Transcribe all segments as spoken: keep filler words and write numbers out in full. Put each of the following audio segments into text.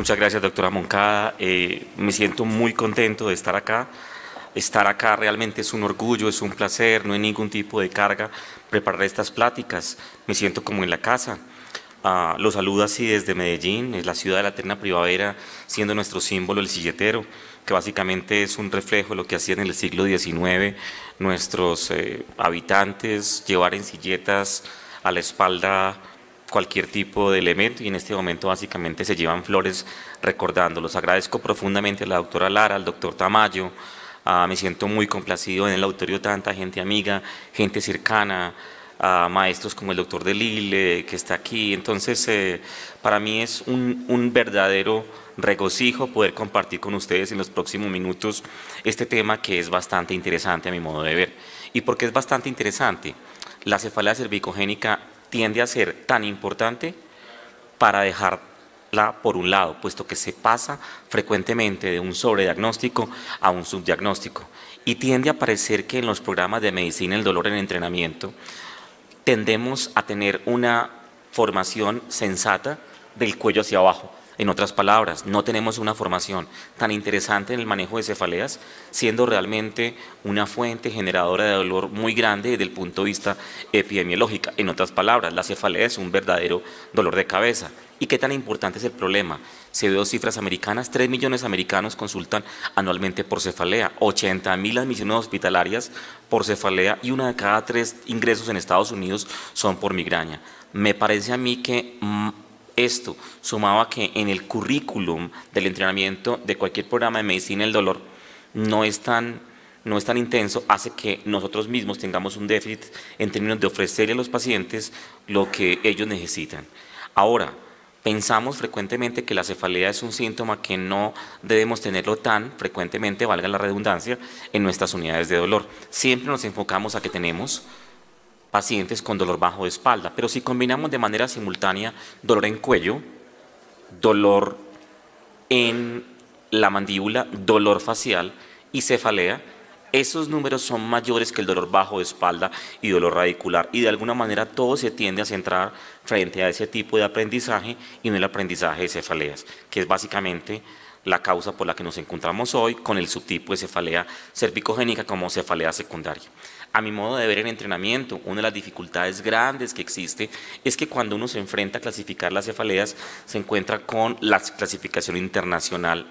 Muchas gracias, doctora Moncada. Eh, me siento muy contento de estar acá. Estar acá realmente es un orgullo, es un placer, no hay ningún tipo de carga preparar estas pláticas. Me siento como en la casa. Ah, lo saludo así desde Medellín, es la ciudad de la eterna primavera, siendo nuestro símbolo el silletero, que básicamente es un reflejo de lo que hacían en el siglo diecinueve nuestros eh, habitantes, llevar en silletas a la espalda cualquier tipo de elemento, y en este momento básicamente se llevan flores recordándolos. Agradezco profundamente a la doctora Lara, al doctor Tamayo. Ah, me siento muy complacido en el auditorio, tanta gente amiga, gente cercana, a maestros como el doctor Delille, que está aquí. Entonces, eh, para mí es un, un verdadero regocijo poder compartir con ustedes en los próximos minutos este tema, que es bastante interesante a mi modo de ver. ¿Y por qué es bastante interesante? La cefalea cervicogénica tiende a ser tan importante para dejarla por un lado, puesto que se pasa frecuentemente de un sobrediagnóstico a un subdiagnóstico, y tiende a parecer que en los programas de medicina del dolor en entrenamiento tendemos a tener una formación sensata del cuello hacia abajo. En otras palabras, no tenemos una formación tan interesante en el manejo de cefaleas, siendo realmente una fuente generadora de dolor muy grande desde el punto de vista epidemiológico. En otras palabras, la cefalea es un verdadero dolor de cabeza. ¿Y qué tan importante es el problema? Se veo cifras americanas, tres millones de americanos consultan anualmente por cefalea, ochenta mil admisiones hospitalarias por cefalea, y una de cada tres ingresos en Estados Unidos son por migraña. Me parece a mí que mmm, esto, sumado a que en el currículum del entrenamiento de cualquier programa de medicina del dolor no es tan, no es tan intenso, hace que nosotros mismos tengamos un déficit en términos de ofrecerle a los pacientes lo que ellos necesitan. Ahora, pensamos frecuentemente que la cefalea es un síntoma que no debemos tenerlo tan frecuentemente, valga la redundancia, en nuestras unidades de dolor. Siempre nos enfocamos a que tenemos pacientes con dolor bajo de espalda, pero si combinamos de manera simultánea dolor en cuello, dolor en la mandíbula, dolor facial y cefalea, esos números son mayores que el dolor bajo de espalda y dolor radicular, y de alguna manera todo se tiende a centrar frente a ese tipo de aprendizaje y no el aprendizaje de cefaleas, que es básicamente la causa por la que nos encontramos hoy con el subtipo de cefalea cervicogénica como cefalea secundaria. A mi modo de ver en entrenamiento, una de las dificultades grandes que existe es que cuando uno se enfrenta a clasificar las cefaleas, se encuentra con la clasificación internacional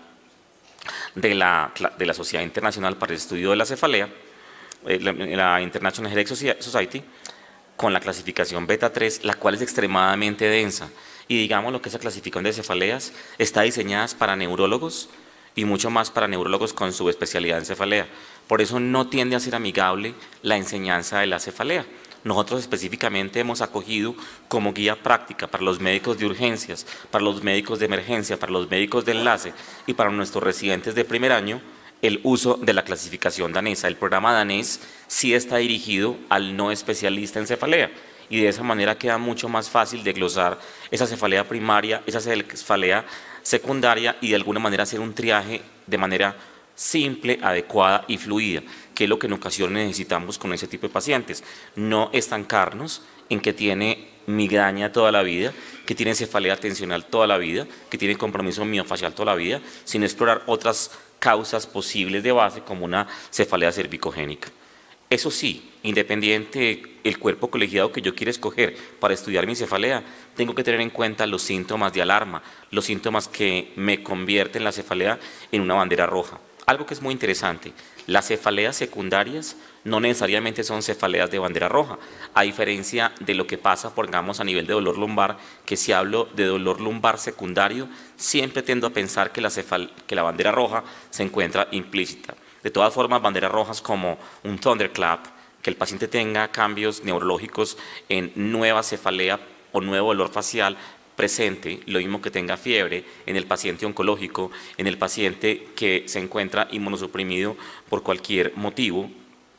de la, de la Sociedad Internacional para el Estudio de la Cefalea, eh, la, la International Headache Society, con la clasificación beta tres, la cual es extremadamente densa. Y digamos lo que esa clasificación de cefaleas está diseñada para neurólogos y mucho más para neurólogos con subespecialidad en cefalea. Por eso no tiende a ser amigable la enseñanza de la cefalea. Nosotros específicamente hemos acogido como guía práctica para los médicos de urgencias, para los médicos de emergencia, para los médicos de enlace y para nuestros residentes de primer año el uso de la clasificación danesa. El programa danés sí está dirigido al no especialista en cefalea, y de esa manera queda mucho más fácil desglosar esa cefalea primaria, esa cefalea secundaria, y de alguna manera hacer un triaje de manera simple, adecuada y fluida, que es lo que en ocasiones necesitamos con ese tipo de pacientes. No estancarnos en que tiene migraña toda la vida, que tiene cefalea tensional toda la vida, que tiene compromiso miofacial toda la vida, sino explorar otras causas posibles de base como una cefalea cervicogénica. Eso sí, independiente del cuerpo colegiado que yo quiera escoger para estudiar mi cefalea, tengo que tener en cuenta los síntomas de alarma, los síntomas que me convierten la cefalea en una bandera roja. Algo que es muy interesante, las cefaleas secundarias no necesariamente son cefaleas de bandera roja, a diferencia de lo que pasa, pongamos, a nivel de dolor lumbar, que si hablo de dolor lumbar secundario, siempre tiendo a pensar que la, cefal, que la bandera roja se encuentra implícita. De todas formas, banderas rojas como un thunderclap, que el paciente tenga cambios neurológicos en nueva cefalea o nuevo dolor facial presente, lo mismo que tenga fiebre, en el paciente oncológico, en el paciente que se encuentra inmunosuprimido por cualquier motivo,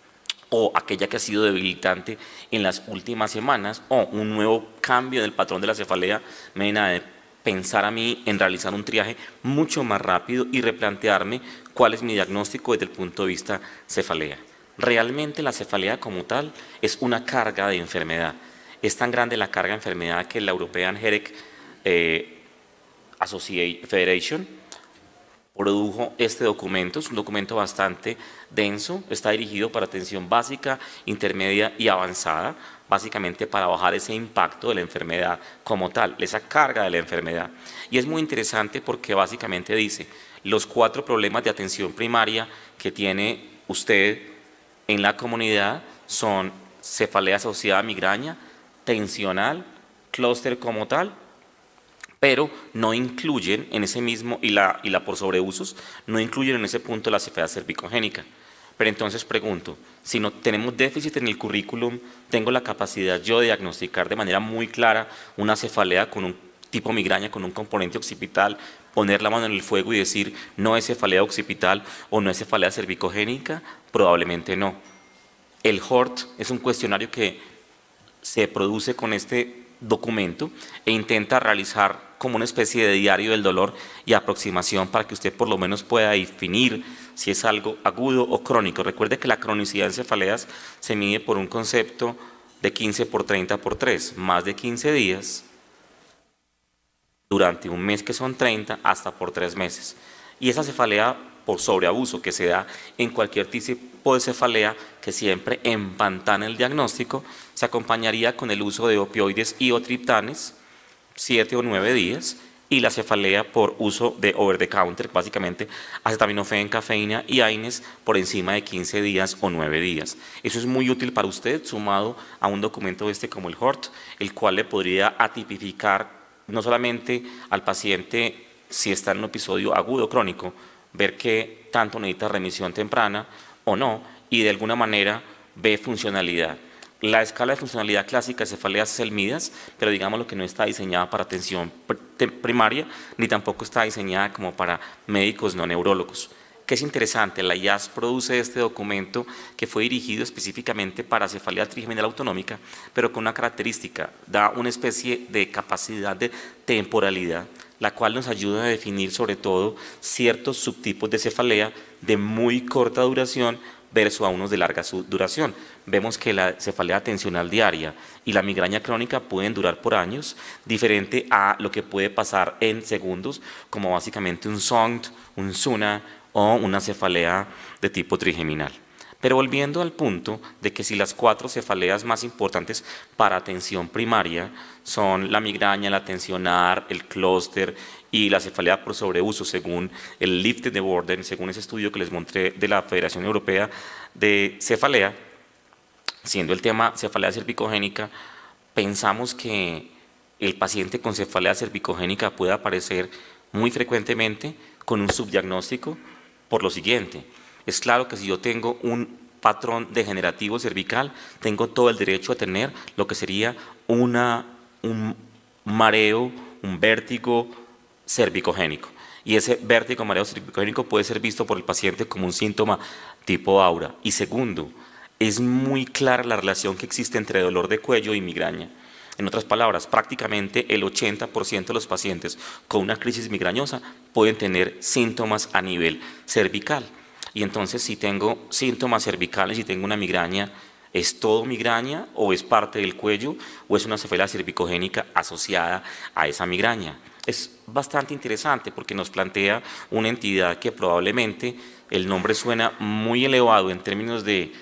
o aquella que ha sido debilitante en las últimas semanas, o un nuevo cambio del patrón de la cefalea, me viene a pensar a mí en realizar un triaje mucho más rápido y replantearme cuál es mi diagnóstico desde el punto de vista cefalea. Realmente la cefalea como tal es una carga de enfermedad. Es tan grande la carga de enfermedad que la European Headache eh, Association Federation produjo este documento. Es un documento bastante denso, está dirigido para atención básica, intermedia y avanzada, básicamente para bajar ese impacto de la enfermedad como tal, esa carga de la enfermedad. Y es muy interesante porque básicamente dice los cuatro problemas de atención primaria que tiene usted en la comunidad son cefalea asociada a migraña, tensional, clúster como tal, pero no incluyen en ese mismo, y la, y la por sobreusos, no incluyen en ese punto la cefalea cervicogénica. Pero entonces pregunto, si no tenemos déficit en el currículum, tengo la capacidad yo de diagnosticar de manera muy clara una cefalea con un tipo migraña, con un componente occipital, poner la mano en el fuego y decir no es cefalea occipital o no es cefalea cervicogénica, probablemente no. El H O R T es un cuestionario que se produce con este documento e intenta realizar como una especie de diario del dolor y aproximación para que usted por lo menos pueda definir si es algo agudo o crónico. Recuerde que la cronicidad en cefaleas se mide por un concepto de quince por treinta por tres, más de quince días, durante un mes que son treinta, hasta por tres meses. Y esa cefalea por sobreabuso que se da en cualquier tipo de cefalea que siempre empantana el diagnóstico, se acompañaría con el uso de opioides y o triptanes, siete o nueve días, y la cefalea por uso de over the counter, básicamente acetaminofén, cafeína y AINES por encima de quince días o nueve días. Eso es muy útil para usted, sumado a un documento este como el H O R T, el cual le podría atipificar no solamente al paciente si está en un episodio agudo o crónico, ver qué tanto necesita remisión temprana o no, y de alguna manera ve funcionalidad. La escala de funcionalidad clásica de cefaleas es el MIDAS, pero digamos lo que no está diseñada para atención primaria, ni tampoco está diseñada como para médicos no neurólogos. Que es interesante, la I A S produce este documento que fue dirigido específicamente para cefalea trigeminal autonómica, pero con una característica, da una especie de capacidad de temporalidad, la cual nos ayuda a definir sobre todo ciertos subtipos de cefalea de muy corta duración versus a unos de larga duración. Vemos que la cefalea tensional diaria y la migraña crónica pueden durar por años, diferente a lo que puede pasar en segundos, como básicamente un S O N T, un S U N A o una cefalea de tipo trigeminal. Pero volviendo al punto de que si las cuatro cefaleas más importantes para atención primaria son la migraña, la tensionar, el clúster y la cefalea por sobreuso, según el Lifted the Burden, según ese estudio que les mostré de la Federación Europea de Cefalea, siendo el tema cefalea cervicogénica, pensamos que el paciente con cefalea cervicogénica puede aparecer muy frecuentemente con un subdiagnóstico por lo siguiente. Es claro que si yo tengo un patrón degenerativo cervical, tengo todo el derecho a tener lo que sería una, un mareo, un vértigo cervicogénico. Y ese vértigo mareo cervicogénico puede ser visto por el paciente como un síntoma tipo aura. Y segundo, es muy clara la relación que existe entre dolor de cuello y migraña. En otras palabras, prácticamente el ochenta por ciento de los pacientes con una crisis migrañosa pueden tener síntomas a nivel cervical. Y entonces, si tengo síntomas cervicales y tengo una migraña, ¿es todo migraña o es parte del cuello o es una cefalea cervicogénica asociada a esa migraña? Es bastante interesante porque nos plantea una entidad que probablemente el nombre suena muy elevado en términos de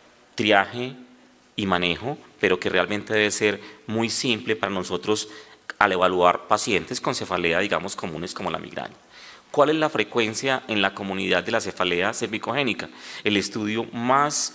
triaje y manejo, pero que realmente debe ser muy simple para nosotros al evaluar pacientes con cefalea, digamos, comunes como la migraña. ¿Cuál es la frecuencia en la comunidad de la cefalea cervicogénica? El estudio más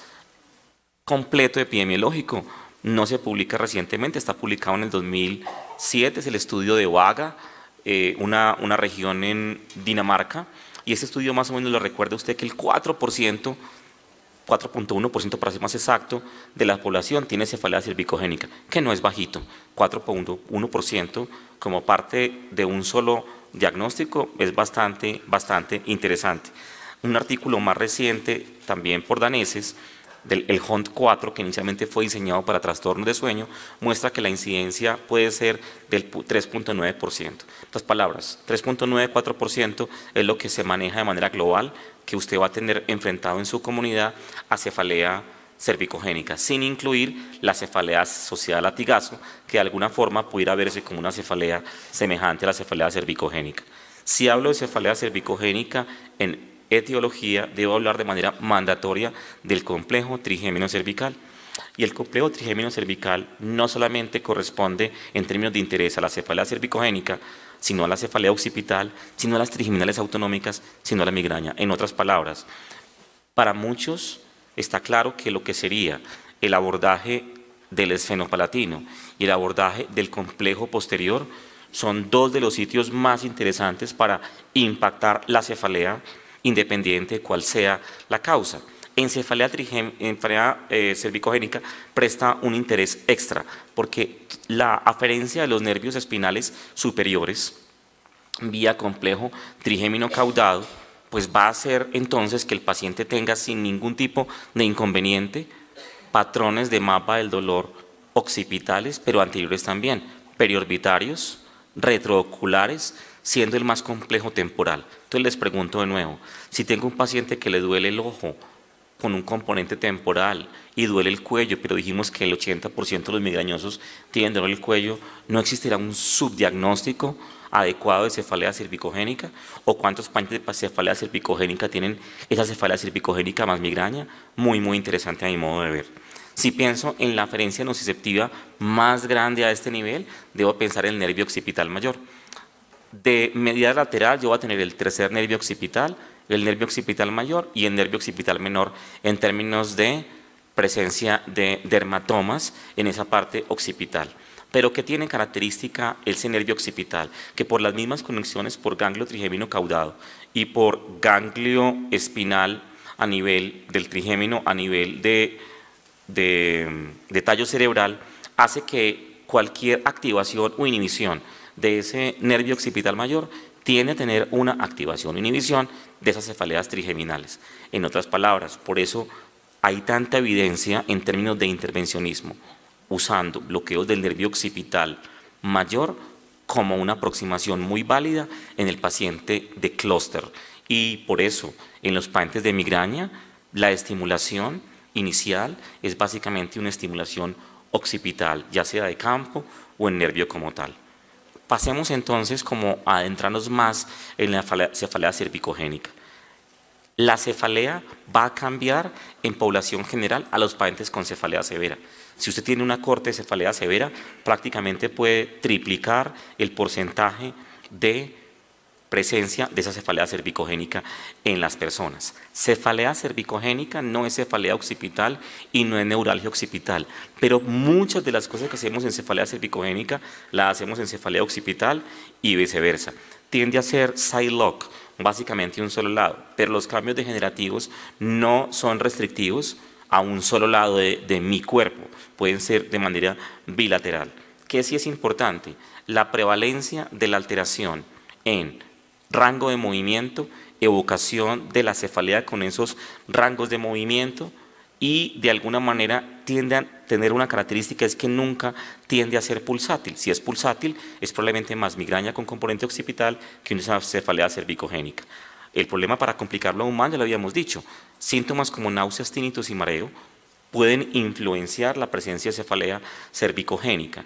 completo epidemiológico no se publica recientemente, está publicado en el dos mil siete, es el estudio de Vaga, eh, una, una región en Dinamarca, y ese estudio más o menos lo recuerda usted que el cuatro por ciento, cuatro punto uno por ciento para ser más exacto, de la población tiene cefalea cervicogénica, que no es bajito, cuatro punto uno por ciento como parte de un solo diagnóstico es bastante, bastante interesante. Un artículo más reciente, también por daneses, del el H O N T cuatro, que inicialmente fue diseñado para trastornos de sueño, muestra que la incidencia puede ser del tres punto nueve por ciento. En otras palabras, tres punto noventa y cuatro por ciento es lo que se maneja de manera global, que usted va a tener enfrentado en su comunidad a cefalea cervicogénica, sin incluir la cefalea asociada al latigazo, que de alguna forma pudiera verse como una cefalea semejante a la cefalea cervicogénica. Si hablo de cefalea cervicogénica en etiología, debo hablar de manera mandatoria del complejo trigémino cervical. Y el complejo trigémino cervical no solamente corresponde en términos de interés a la cefalea cervicogénica, sino a la cefalea occipital, sino a las trigeminales autonómicas, sino a la migraña. En otras palabras, para muchos está claro que lo que sería el abordaje del esfenopalatino y el abordaje del complejo posterior son dos de los sitios más interesantes para impactar la cefalea, independiente de cuál sea la causa. En cefalea, en cefalea eh, cervicogénica presta un interés extra, porque la aferencia de los nervios espinales superiores vía complejo trigémino caudado, pues va a hacer entonces que el paciente tenga sin ningún tipo de inconveniente patrones de mapa del dolor occipitales, pero anteriores también, periorbitarios, retrooculares, siendo el más complejo temporal. Entonces les pregunto de nuevo, si tengo un paciente que le duele el ojo con un componente temporal y duele el cuello, pero dijimos que el ochenta por ciento de los migrañosos tienen dolor del cuello, ¿no existirá un subdiagnóstico adecuado de cefalea cervicogénica? ¿O cuántos pacientes de cefalea cervicogénica tienen esa cefalea cervicogénica más migraña? Muy, muy interesante a mi modo de ver. Si pienso en la aferencia nociceptiva más grande a este nivel, debo pensar en el nervio occipital mayor. De medial lateral yo voy a tener el tercer nervio occipital, el nervio occipital mayor y el nervio occipital menor en términos de presencia de dermatomas en esa parte occipital. Pero ¿qué tiene característica ese nervio occipital? Que por las mismas conexiones por ganglio trigémino caudado y por ganglio espinal a nivel del trigémino, a nivel de, de, de tallo cerebral, hace que cualquier activación o inhibición de ese nervio occipital mayor tiene a tener una activación o inhibición de esas cefaleas trigeminales. En otras palabras, por eso hay tanta evidencia en términos de intervencionismo, usando bloqueos del nervio occipital mayor como una aproximación muy válida en el paciente de clúster. Y por eso, en los pacientes de migraña, la estimulación inicial es básicamente una estimulación occipital, ya sea de campo o en nervio como tal. Pasemos entonces como a adentrarnos más en la cefalea cervicogénica. La cefalea va a cambiar en población general a los pacientes con cefalea severa. Si usted tiene una corte de cefalea severa, prácticamente puede triplicar el porcentaje de presencia de esa cefalea cervicogénica en las personas. Cefalea cervicogénica no es cefalea occipital y no es neuralgia occipital, pero muchas de las cosas que hacemos en cefalea cervicogénica las hacemos en cefalea occipital y viceversa. Tiende a ser side lock, básicamente un solo lado, pero los cambios degenerativos no son restrictivos a un solo lado de, de mi cuerpo, pueden ser de manera bilateral. ¿Qué sí es importante? La prevalencia de la alteración en rango de movimiento, evocación de la cefalea con esos rangos de movimiento y de alguna manera tiende a tener una característica, es que nunca tiende a ser pulsátil. Si es pulsátil, es probablemente más migraña con componente occipital que una cefalea cervicogénica. El problema, para complicarlo aún más, ya lo habíamos dicho, síntomas como náuseas, tinnitus y mareo pueden influenciar la presencia de cefalea cervicogénica,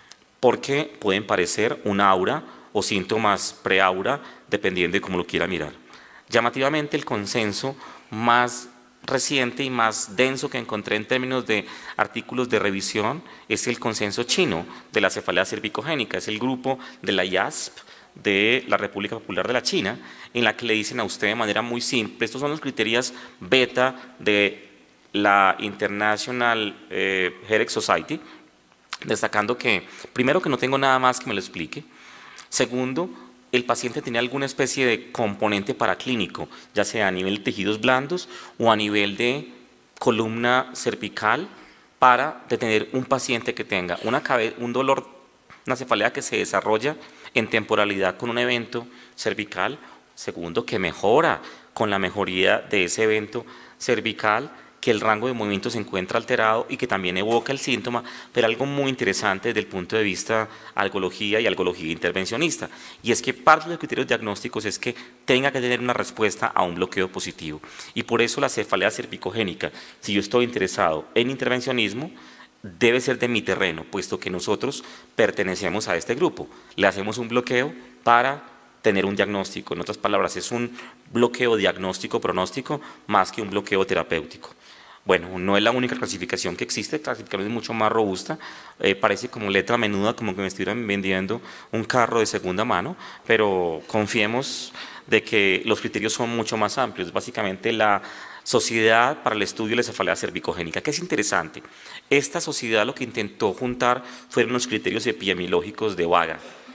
porque pueden parecer un aura o síntomas preaura, dependiendo de cómo lo quiera mirar. Llamativamente, el consenso más reciente y más denso que encontré en términos de artículos de revisión es el consenso chino de la cefalea cervicogénica, es el grupo de la I A S P de la República Popular de la China, en la que le dicen a usted de manera muy simple, estos son los criterios beta de la International eh, Headache Society, destacando que, primero, que no tengo nada más que me lo explique. Segundo, el paciente tiene alguna especie de componente paraclínico, ya sea a nivel de tejidos blandos o a nivel de columna cervical, para detener un paciente que tenga una un dolor, una cefalea que se desarrolla en temporalidad con un evento cervical. Segundo, que mejora con la mejoría de ese evento cervical que el rango de movimiento se encuentra alterado y que también evoca el síntoma, pero algo muy interesante desde el punto de vista algología y algología intervencionista, y es que parte de los criterios diagnósticos es que tenga que tener una respuesta a un bloqueo positivo, y por eso la cefalea cervicogénica, si yo estoy interesado en intervencionismo, debe ser de mi terreno, puesto que nosotros pertenecemos a este grupo, le hacemos un bloqueo para tener un diagnóstico, en otras palabras, es un bloqueo diagnóstico-pronóstico más que un bloqueo terapéutico. Bueno, no es la única clasificación que existe, la clasificación es mucho más robusta, eh, parece como letra menuda, como que me estuvieran vendiendo un carro de segunda mano, pero confiemos de que los criterios son mucho más amplios, básicamente la Sociedad para el Estudio de la Cefalea Cervicogénica, que es interesante. Esta sociedad lo que intentó juntar fueron los criterios epidemiológicos de Vaga,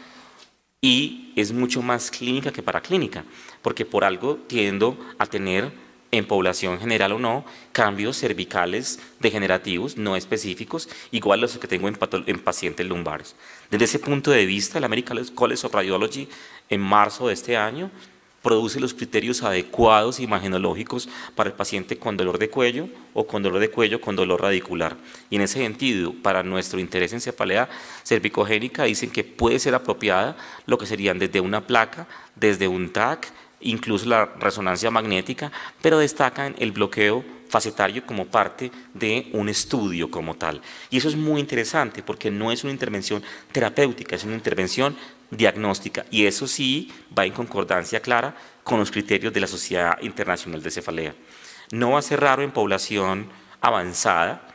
y es mucho más clínica que paraclínica, porque por algo tiendo a tener, en población general o no, cambios cervicales degenerativos no específicos, igual a los que tengo en, en pacientes lumbares. Desde ese punto de vista, la American College of Radiology, en marzo de este año, produce los criterios adecuados imagenológicos para el paciente con dolor de cuello o con dolor de cuello con dolor radicular. Y en ese sentido, para nuestro interés en cefalea cervicogénica, dicen que puede ser apropiada lo que serían desde una placa, desde un T A C, incluso la resonancia magnética, pero destacan el bloqueo facetario como parte de un estudio como tal. Y eso es muy interesante porque no es una intervención terapéutica, es una intervención diagnóstica, y eso sí va en concordancia clara con los criterios de la Sociedad Internacional de Cefalea. No va a ser raro en población avanzada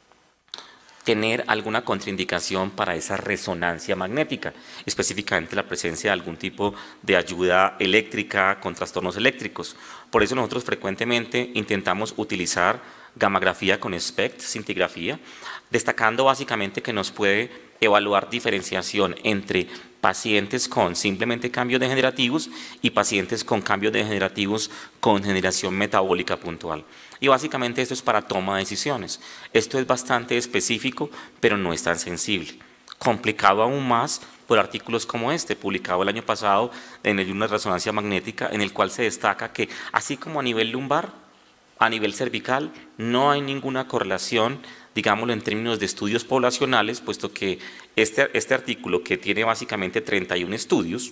tener alguna contraindicación para esa resonancia magnética, específicamente la presencia de algún tipo de ayuda eléctrica con trastornos eléctricos. Por eso nosotros frecuentemente intentamos utilizar gammagrafía con SPECT, scintigrafía, destacando básicamente que nos puede evaluar diferenciación entre pacientes con simplemente cambios degenerativos y pacientes con cambios degenerativos con generación metabólica puntual. Y básicamente esto es para toma de decisiones. Esto es bastante específico, pero no es tan sensible. Complicado aún más por artículos como este, publicado el año pasado en el Journal de Resonancia Magnética, en el cual se destaca que, así como a nivel lumbar, a nivel cervical, no hay ninguna correlación, digámoslo en términos de estudios poblacionales, puesto que este, este artículo, que tiene básicamente treinta y uno estudios,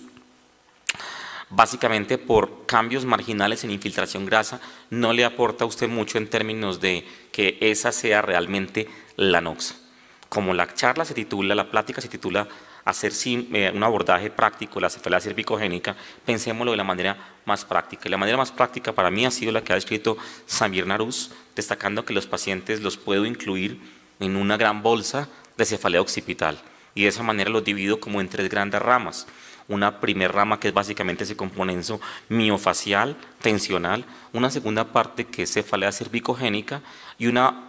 básicamente por cambios marginales en infiltración grasa, no le aporta a usted mucho en términos de que esa sea realmente la noxa. Como la charla se titula, la plática se titula hacer un abordaje práctico de la cefalea cervicogénica, pensémoslo de la manera más práctica. Y la manera más práctica para mí ha sido la que ha escrito Samir Naruz, destacando que los pacientes los puedo incluir en una gran bolsa de cefalea occipital, y de esa manera los divido como en tres grandes ramas. Una primera rama que es básicamente ese componente miofacial, tensional, una segunda parte que es cefalea cervicogénica y una,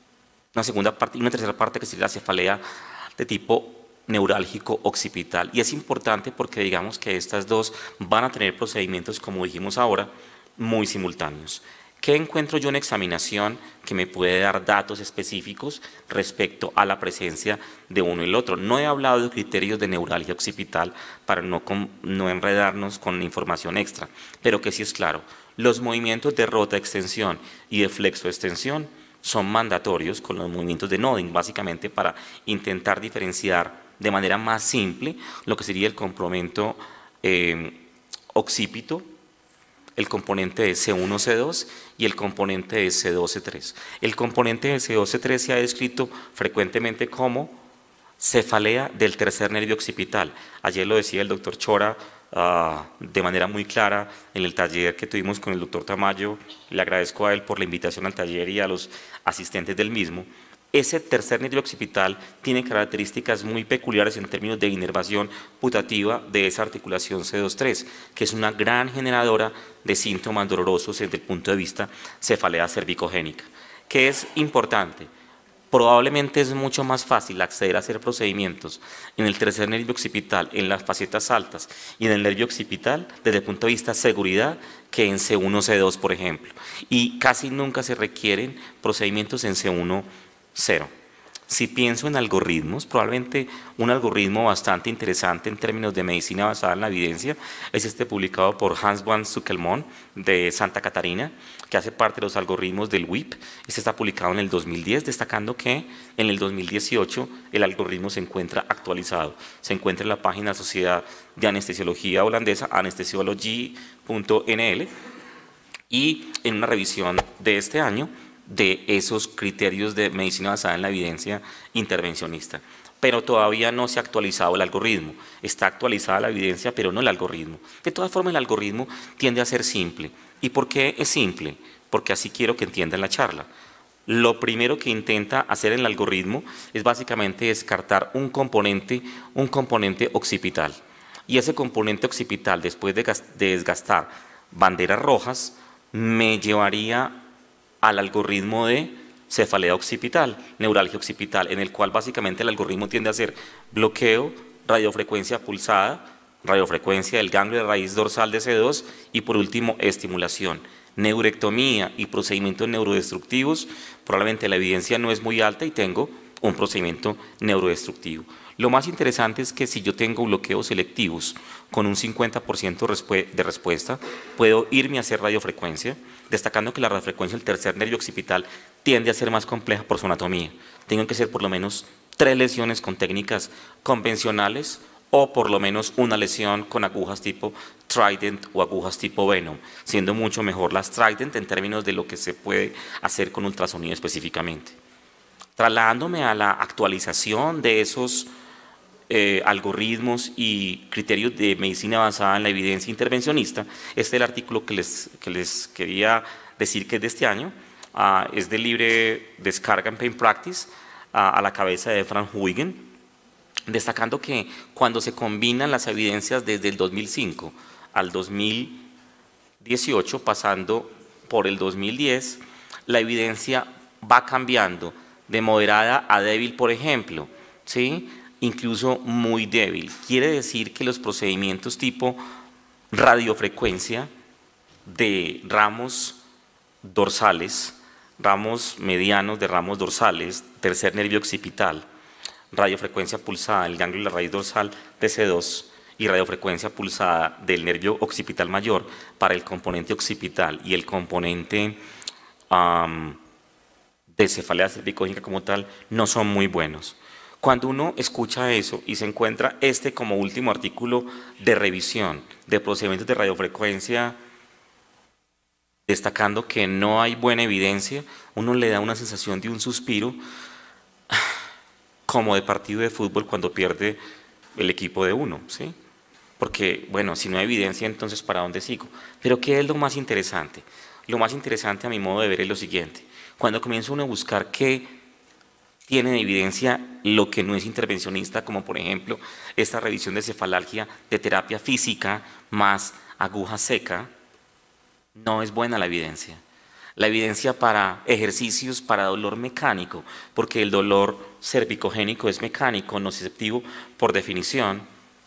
una segunda parte y una tercera parte que sería la cefalea de tipo neurálgico occipital. Y es importante porque digamos que estas dos van a tener procedimientos, como dijimos ahora, muy simultáneos. ¿Qué encuentro yo en examinación que me puede dar datos específicos respecto a la presencia de uno y el otro? No he hablado de criterios de neuralgia occipital para no, con, no enredarnos con información extra, pero que sí es claro, los movimientos de rota-extensión y de flexo-extensión son mandatorios con los movimientos de nodding, básicamente para intentar diferenciar de manera más simple lo que sería el componente eh, occipito, el componente de C uno C dos y el componente de C dos C tres. El componente de C dos C tres se ha descrito frecuentemente como cefalea del tercer nervio occipital. Ayer lo decía el doctor Chora uh, de manera muy clara en el taller que tuvimos con el doctor Tamayo. Le agradezco a él por la invitación al taller y a los asistentes del mismo. Ese tercer nervio occipital tiene características muy peculiares en términos de inervación putativa de esa articulación C dos tres, que es una gran generadora de síntomas dolorosos desde el punto de vista cefalea cervicogénica. ¿Qué es importante? Probablemente es mucho más fácil acceder a hacer procedimientos en el tercer nervio occipital, en las facetas altas y en el nervio occipital desde el punto de vista seguridad que en C uno C dos, por ejemplo. Y casi nunca se requieren procedimientos en C uno cero. Si pienso en algoritmos, probablemente un algoritmo bastante interesante en términos de medicina basada en la evidencia es este publicado por Hans van Zuckelmann de Santa Catarina, que hace parte de los algoritmos del W I P. Este está publicado en el dos mil diez, destacando que en el dos mil dieciocho el algoritmo se encuentra actualizado. Se encuentra en la página Sociedad de Anestesiología Holandesa, anesthesiology punto n l, y en una revisión de este año de esos criterios de medicina basada en la evidencia intervencionista. Pero todavía no se ha actualizado el algoritmo. Está actualizada la evidencia, pero no el algoritmo. De todas formas, el algoritmo tiende a ser simple. ¿Y por qué es simple? Porque así quiero que entiendan la charla. Lo primero que intenta hacer el algoritmo es básicamente descartar un componente, un componente occipital. Y ese componente occipital, después de desgastar banderas rojas, me llevaría al algoritmo de cefalea occipital, neuralgia occipital, en el cual básicamente el algoritmo tiende a hacer bloqueo, radiofrecuencia pulsada, radiofrecuencia del ganglio de raíz dorsal de C dos y por último estimulación. Neurectomía y procedimientos neurodestructivos, probablemente la evidencia no es muy alta y tengo un procedimiento neurodestructivo. Lo más interesante es que si yo tengo bloqueos selectivos con un cincuenta por ciento de respuesta, puedo irme a hacer radiofrecuencia, destacando que la radiofrecuencia del tercer nervio occipital tiende a ser más compleja por su anatomía. Tengo que ser por lo menos tres lesiones con técnicas convencionales o por lo menos una lesión con agujas tipo Trident o agujas tipo Venom, siendo mucho mejor las Trident en términos de lo que se puede hacer con ultrasonido específicamente. Trasladándome a la actualización de esos eh, algoritmos y criterios de medicina basada en la evidencia intervencionista, este es el artículo que les, que les quería decir que es de este año, uh, es de libre descarga en Pain Practice, uh, a la cabeza de Frank Huygen, destacando que cuando se combinan las evidencias desde el dos mil cinco al dos mil dieciocho, pasando por el dos mil diez, la evidencia va cambiando de moderada a débil, por ejemplo, ¿sí? Incluso muy débil. Quiere decir que los procedimientos tipo radiofrecuencia de ramos dorsales, ramos medianos de ramos dorsales, tercer nervio occipital, radiofrecuencia pulsada del ganglio de la raíz dorsal de C dos y radiofrecuencia pulsada del nervio occipital mayor para el componente occipital y el componente um, de cefalea cervicogénica como tal, no son muy buenos. Cuando uno escucha eso y se encuentra este como último artículo de revisión de procedimientos de radiofrecuencia, destacando que no hay buena evidencia, uno le da una sensación de un suspiro, como de partido de fútbol cuando pierde el equipo de uno, ¿sí? Porque, bueno, si no hay evidencia, entonces ¿para dónde sigo? Pero ¿qué es lo más interesante? Lo más interesante a mi modo de ver es lo siguiente. Cuando comienza uno a buscar qué tiene de evidencia lo que no es intervencionista, como por ejemplo esta revisión de cefalalgia de terapia física más aguja seca, no es buena la evidencia. La evidencia para ejercicios para dolor mecánico, porque el dolor cervicogénico es mecánico, nociceptivo por definición,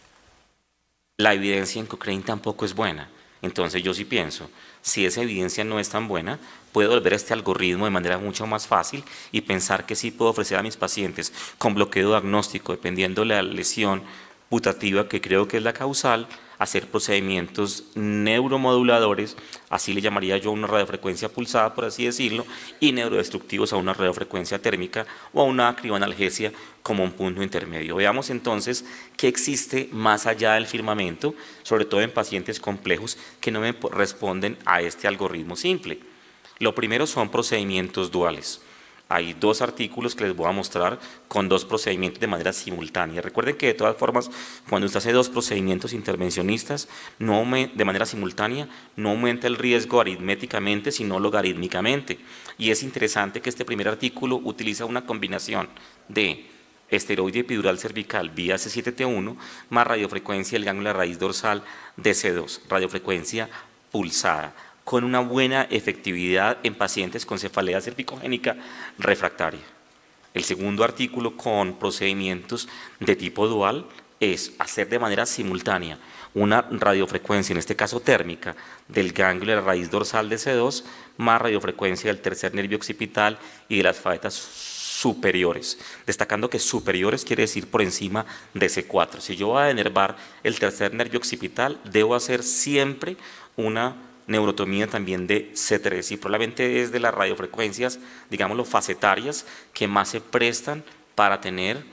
la evidencia en Cochrane tampoco es buena. Entonces yo sí pienso, si esa evidencia no es tan buena, puedo volver a este algoritmo de manera mucho más fácil y pensar que sí puedo ofrecer a mis pacientes con bloqueo diagnóstico, dependiendo de la lesión putativa que creo que es la causal, hacer procedimientos neuromoduladores, así le llamaría yo a una radiofrecuencia pulsada, por así decirlo, y neurodestructivos a una radiofrecuencia térmica o a una crioanalgesia como un punto intermedio. Veamos entonces qué existe más allá del firmamento, sobre todo en pacientes complejos que no me responden a este algoritmo simple. Lo primero son procedimientos duales. Hay dos artículos que les voy a mostrar con dos procedimientos de manera simultánea. Recuerden que de todas formas, cuando usted hace dos procedimientos intervencionistas no aumenta, de manera simultánea, no aumenta el riesgo aritméticamente, sino logarítmicamente. Y es interesante que este primer artículo utiliza una combinación de esteroide epidural cervical vía C siete T uno más radiofrecuencia del ganglio de la raíz dorsal de C dos, radiofrecuencia pulsada, con una buena efectividad en pacientes con cefalea cervicogénica refractaria. El segundo artículo con procedimientos de tipo dual es hacer de manera simultánea una radiofrecuencia, en este caso térmica, del ganglio de la raíz dorsal de C dos más radiofrecuencia del tercer nervio occipital y de las faetas superiores, destacando que superiores quiere decir por encima de C cuatro. Si yo voy a enervar el tercer nervio occipital, debo hacer siempre una neurotomía también de C tres, y probablemente es de las radiofrecuencias, digámoslo, facetarias, que más se prestan para tener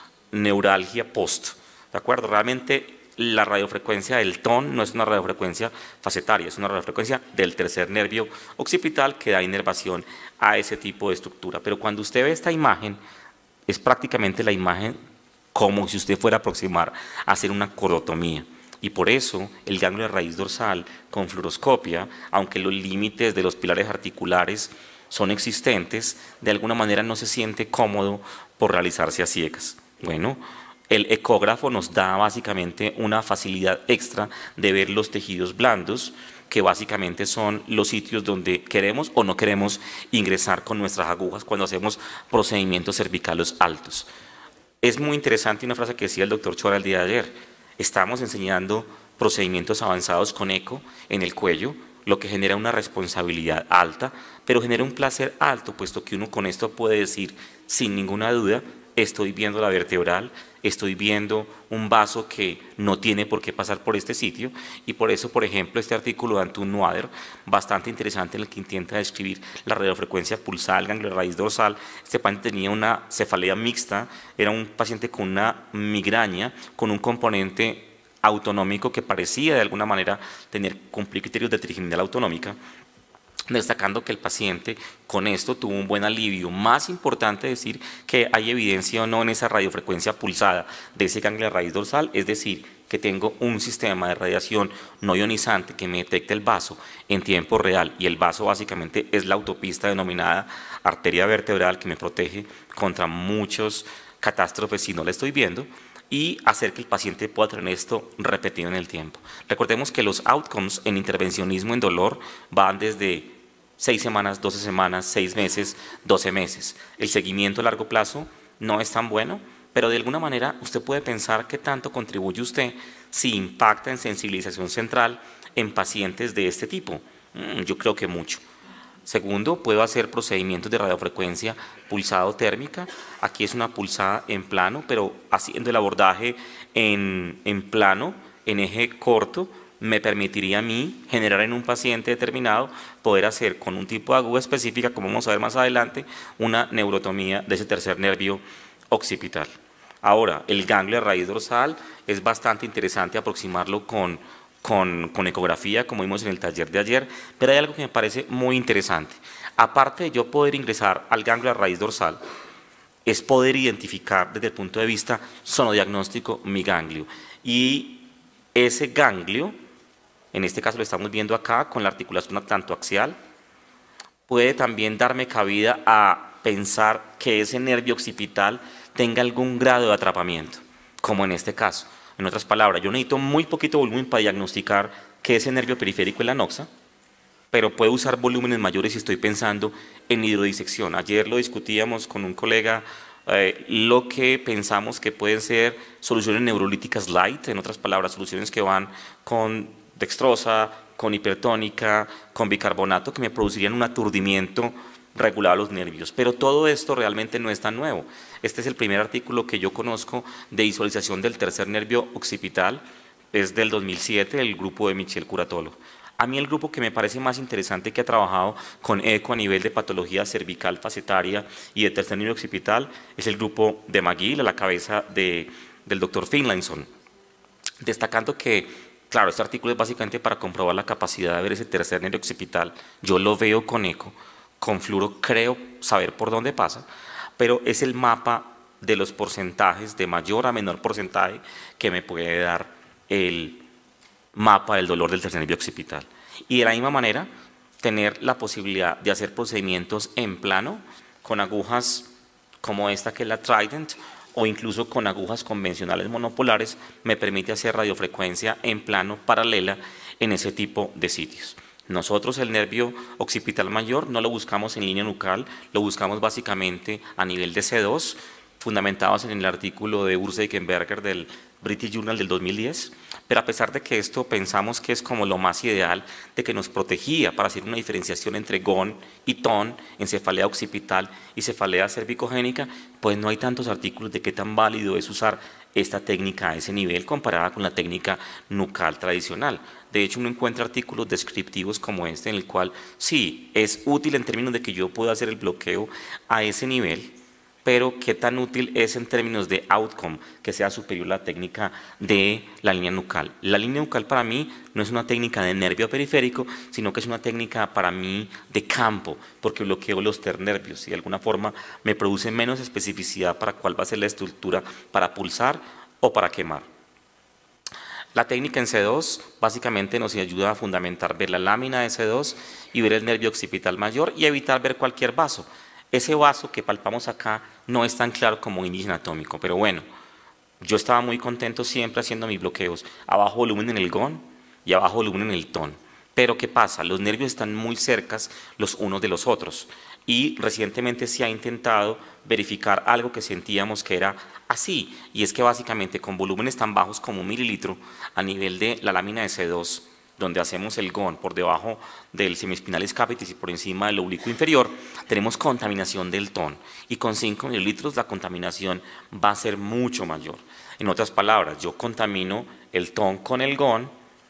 neuralgia post, ¿de acuerdo? Realmente la radiofrecuencia del T O N no es una radiofrecuencia facetaria, es una radiofrecuencia del tercer nervio occipital que da inervación a ese tipo de estructura. Pero cuando usted ve esta imagen, es prácticamente la imagen como si usted fuera a aproximar a hacer una cordotomía. Y por eso el ganglio de raíz dorsal con fluoroscopia, aunque los límites de los pilares articulares son existentes, de alguna manera no se siente cómodo por realizarse a ciegas. Bueno, el ecógrafo nos da básicamente una facilidad extra de ver los tejidos blandos, que básicamente son los sitios donde queremos o no queremos ingresar con nuestras agujas cuando hacemos procedimientos cervicales altos. Es muy interesante una frase que decía el doctor Chora el día de ayer. Estamos enseñando procedimientos avanzados con eco en el cuello, lo que genera una responsabilidad alta, pero genera un placer alto, puesto que uno con esto puede decir sin ninguna duda: estoy viendo la vertebral, estoy viendo un vaso que no tiene por qué pasar por este sitio, y por eso, por ejemplo, este artículo de Antun Noader, bastante interesante, en el que intenta describir la radiofrecuencia pulsada del ganglio de raíz dorsal. Este paciente tenía una cefalea mixta, era un paciente con una migraña, con un componente autonómico que parecía de alguna manera tener, cumplir criterios de trigeminal autonómica, destacando que el paciente con esto tuvo un buen alivio. Más importante decir que hay evidencia o no en esa radiofrecuencia pulsada de ese ganglio de raíz dorsal, es decir, que tengo un sistema de radiación no ionizante que me detecta el vaso en tiempo real, y el vaso básicamente es la autopista denominada arteria vertebral que me protege contra muchas catástrofes si no la estoy viendo, y hacer que el paciente pueda tener esto repetido en el tiempo. Recordemos que los outcomes en intervencionismo en dolor van desde seis semanas, doce semanas, seis meses, doce meses. El seguimiento a largo plazo no es tan bueno, pero de alguna manera usted puede pensar qué tanto contribuye usted si impacta en sensibilización central en pacientes de este tipo. Mm, yo creo que mucho. Segundo, puedo hacer procedimientos de radiofrecuencia pulsado térmica. Aquí es una pulsada en plano, pero haciendo el abordaje en, en plano, en eje corto, me permitiría a mí generar en un paciente determinado, poder hacer con un tipo de aguja específica, como vamos a ver más adelante, una neurotomía de ese tercer nervio occipital. Ahora, el ganglio de raíz dorsal es bastante interesante aproximarlo con Con, con ecografía, como vimos en el taller de ayer, pero hay algo que me parece muy interesante. Aparte de yo poder ingresar al ganglio de raíz dorsal, es poder identificar desde el punto de vista sonodiagnóstico mi ganglio. Y ese ganglio, en este caso lo estamos viendo acá con la articulación atlantoaxial, puede también darme cabida a pensar que ese nervio occipital tenga algún grado de atrapamiento, como en este caso. En otras palabras, yo necesito muy poquito volumen para diagnosticar que ese nervio periférico es la noxa, pero puedo usar volúmenes mayores si estoy pensando en hidrodisección. Ayer lo discutíamos con un colega, eh, lo que pensamos que pueden ser soluciones neurolíticas light, en otras palabras, soluciones que van con dextrosa, con hipertónica, con bicarbonato, que me producirían un aturdimiento regular a los nervios. Pero todo esto realmente no es tan nuevo. Este es el primer artículo que yo conozco de visualización del tercer nervio occipital, es del dos mil siete, del grupo de Michel Curatolo. A mí el grupo que me parece más interesante, que ha trabajado con eco a nivel de patología cervical facetaria y de tercer nervio occipital, es el grupo de McGill, a la cabeza de, del doctor Finlayson, destacando que, claro, este artículo es básicamente para comprobar la capacidad de ver ese tercer nervio occipital. Yo lo veo con eco, con fluoro creo saber por dónde pasa, pero es el mapa de los porcentajes, de mayor a menor porcentaje, que me puede dar el mapa del dolor del tercer nervio occipital. Y de la misma manera, tener la posibilidad de hacer procedimientos en plano, con agujas como esta que es la Trident, o incluso con agujas convencionales monopolares, me permite hacer radiofrecuencia en plano paralela en ese tipo de sitios. Nosotros el nervio occipital mayor no lo buscamos en línea nucal, lo buscamos básicamente a nivel de C dos, fundamentados en el artículo de Urs Eichenberger del British Journal del dos mil diez, pero a pesar de que esto pensamos que es como lo más ideal, de que nos protegía para hacer una diferenciación entre G O N y T O N en cefalea occipital y cefalea cervicogénica, pues no hay tantos artículos de qué tan válido es usar esta técnica a ese nivel comparada con la técnica nucal tradicional. De hecho, uno encuentra artículos descriptivos como este en el cual sí, es útil en términos de que yo pueda hacer el bloqueo a ese nivel, pero qué tan útil es en términos de outcome, que sea superior a la técnica de la línea nucal. La línea nucal para mí no es una técnica de nervio periférico, sino que es una técnica para mí de campo, porque bloqueo los ternervios y de alguna forma me produce menos especificidad para cuál va a ser la estructura para pulsar o para quemar. La técnica en C dos básicamente nos ayuda a fundamentar ver la lámina de C dos y ver el nervio occipital mayor y evitar ver cualquier vaso. Ese vaso que palpamos acá no es tan claro como un índice anatómico, pero bueno, yo estaba muy contento siempre haciendo mis bloqueos a bajo volumen en el G O N y a bajo volumen en el T O N. Pero ¿qué pasa? Los nervios están muy cercas los unos de los otros y recientemente se ha intentado verificar algo que sentíamos que era así, y es que básicamente con volúmenes tan bajos como un mililitro a nivel de la lámina de C dos, donde hacemos el G O N por debajo del semispinalis capitis y por encima del oblicuo inferior, tenemos contaminación del T O N y con cinco mililitros la contaminación va a ser mucho mayor. En otras palabras, yo contamino el T O N con el G O N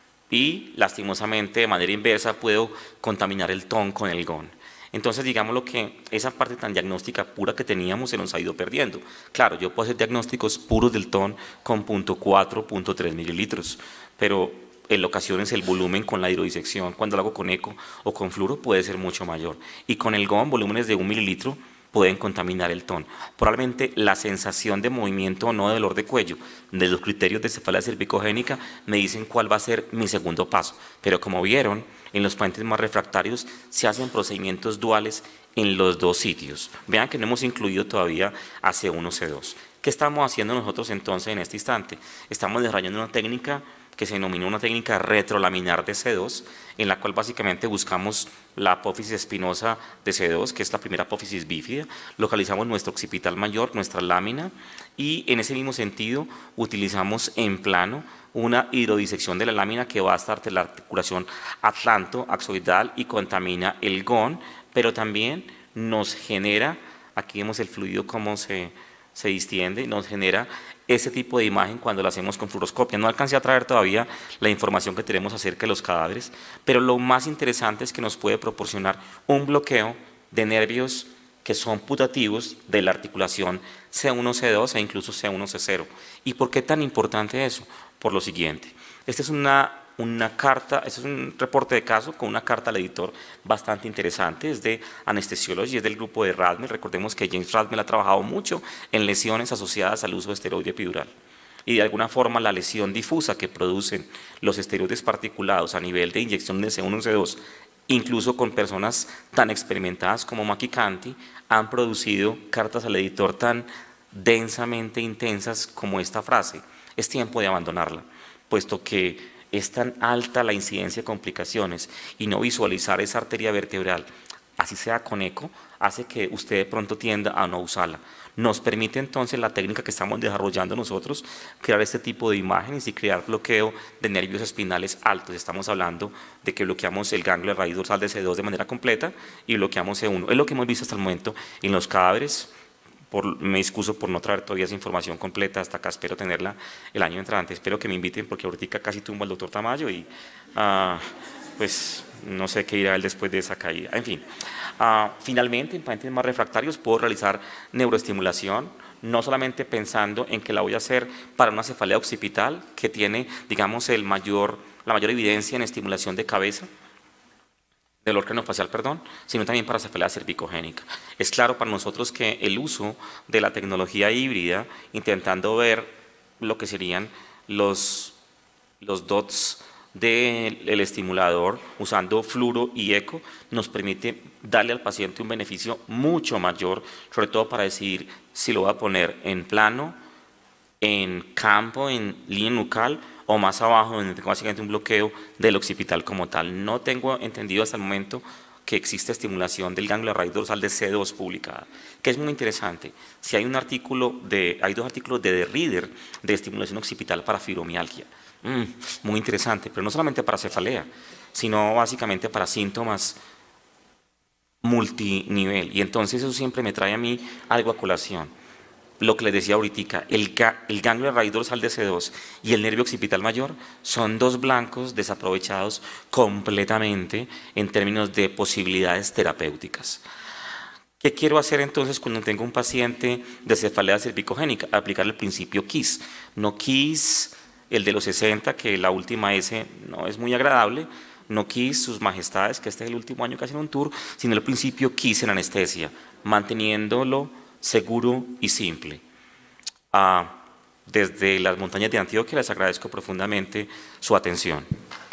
y lastimosamente de manera inversa puedo contaminar el T O N con el G O N. Entonces, digámoslo que esa parte tan diagnóstica pura que teníamos se nos ha ido perdiendo. Claro, yo puedo hacer diagnósticos puros del T O N con punto cuatro, punto tres mililitros, pero en ocasiones el volumen con la hidrodisección, cuando lo hago con eco o con fluoro, puede ser mucho mayor. Y con el G O N, volúmenes de un mililitro pueden contaminar el T O N. Probablemente la sensación de movimiento o no de dolor de cuello, de los criterios de cefalea cervicogénica, me dicen cuál va a ser mi segundo paso. Pero como vieron, en los pacientes más refractarios se hacen procedimientos duales en los dos sitios. Vean que no hemos incluido todavía A C uno C dos. ¿Qué estamos haciendo nosotros entonces en este instante? Estamos desarrollando una técnica que se denomina una técnica retrolaminar de C dos, en la cual básicamente buscamos la apófisis espinosa de C dos, que es la primera apófisis bífida, localizamos nuestro occipital mayor, nuestra lámina, y en ese mismo sentido utilizamos en plano una hidrodisección de la lámina que va hasta la articulación atlanto-axoidal y contamina el G O N, pero también nos genera, aquí vemos el fluido cómo se, se distiende, nos genera ese tipo de imagen cuando lo hacemos con fluoroscopia. No alcancé a traer todavía la información que tenemos acerca de los cadáveres, pero lo más interesante es que nos puede proporcionar un bloqueo de nervios que son putativos de la articulación C uno C dos e incluso C uno C cero. ¿Y por qué tan importante eso? Por lo siguiente, esta es una, una carta, este es un reporte de caso con una carta al editor bastante interesante, es de Anesthesiology, es del grupo de Radmel. Recordemos que James Radmel ha trabajado mucho en lesiones asociadas al uso de esteroide epidural. Y de alguna forma la lesión difusa que producen los esteroides particulados a nivel de inyección de C uno C dos, incluso con personas tan experimentadas como Makikanti, han producido cartas al editor tan densamente intensas como esta frase: es tiempo de abandonarla, puesto que es tan alta la incidencia de complicaciones y no visualizar esa arteria vertebral, así sea con eco, hace que usted de pronto tienda a no usarla. Nos permite entonces la técnica que estamos desarrollando nosotros, crear este tipo de imágenes y crear bloqueo de nervios espinales altos. Estamos hablando de que bloqueamos el ganglio de raíz dorsal de C dos de manera completa y bloqueamos C uno. Es lo que hemos visto hasta el momento en los cadáveres. Por, me excuso por no traer todavía esa información completa hasta acá, espero tenerla el año entrante, espero que me inviten porque ahorita casi tumbo al doctor Tamayo y uh, pues no sé qué irá él después de esa caída. En fin, uh, finalmente en pacientes más refractarios puedo realizar neuroestimulación, no solamente pensando en que la voy a hacer para una cefalea occipital que tiene, digamos, el mayor, la mayor evidencia en estimulación de cabeza, del órgano facial, perdón, sino también para cefalea cervicogénica. Es claro para nosotros que el uso de la tecnología híbrida, intentando ver lo que serían los, los dots del estimulador usando fluoro y eco, nos permite darle al paciente un beneficio mucho mayor, sobre todo para decidir si lo va a poner en plano, en campo, en línea nucal o más abajo, donde tengo básicamente un bloqueo del occipital como tal. No tengo entendido hasta el momento que existe estimulación del ganglio de raíz dorsal de C dos publicada, que es muy interesante. Si hay un artículo de, hay dos artículos de The Reader de estimulación occipital para fibromialgia, mm, muy interesante, pero no solamente para cefalea, sino básicamente para síntomas multinivel. Y entonces eso siempre me trae a mí algo a colación. Lo que les decía ahorita, el, ga, el ganglio de raíz dorsal de C dos y el nervio occipital mayor son dos blancos desaprovechados completamente en términos de posibilidades terapéuticas. ¿Qué quiero hacer entonces cuando tengo un paciente de cefalea cervicogénica? Aplicar el principio K I S. No K I S, el de los sesenta, que la última S no es muy agradable, no K I S, sus majestades, que este es el último año que hacen un tour, sino el principio K I S en anestesia, manteniéndolo seguro y simple. Ah, desde las montañas de Antioquia les agradezco profundamente su atención.